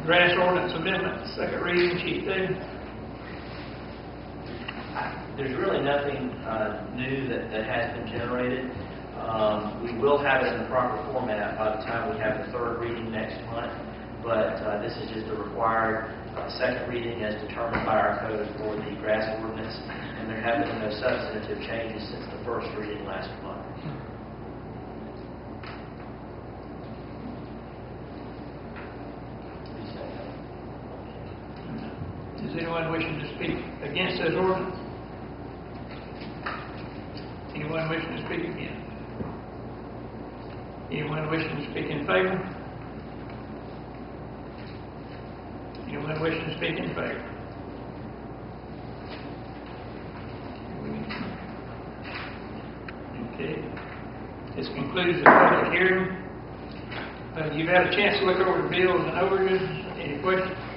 Grass ordinance amendment, second reading, Chief David. There's really nothing new that has been generated. We will have it in the proper format by the time we have the third reading next month, but this is just a required second reading as determined by our code for the grass ordinance, and there have been no substantive changes since the first reading last month. Is anyone wishing to speak against this ordinance? Anyone wishing to speak against? Anyone wishing to speak in favor? Anyone wishing to speak in favor? Okay. This concludes the public hearing. You've had a chance to look over the bills and overages. Any questions?